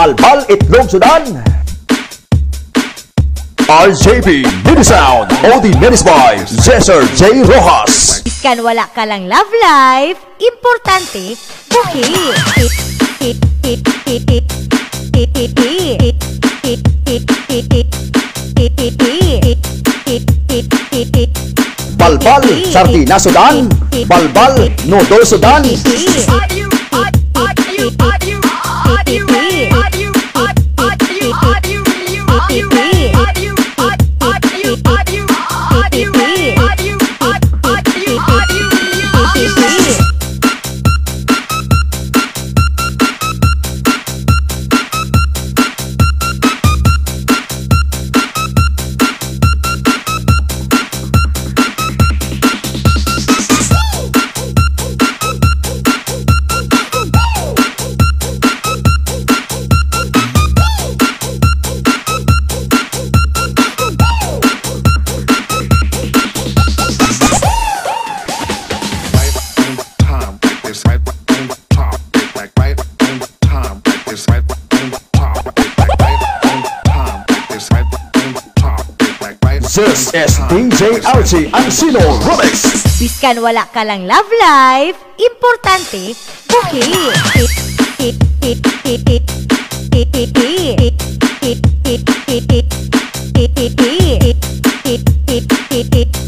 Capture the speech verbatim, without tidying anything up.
Balbal Itlog Sudan. R J P Mini Sound, O D Minis by Cesar J. Rojas. Iskan wala ka lang love life, importante, buhi. Balbal Sardina Sudan, Balbal Noodle Sudan. This is D J Archie Ancino Remix. Biskan wala ka lang love life, importante, buhi.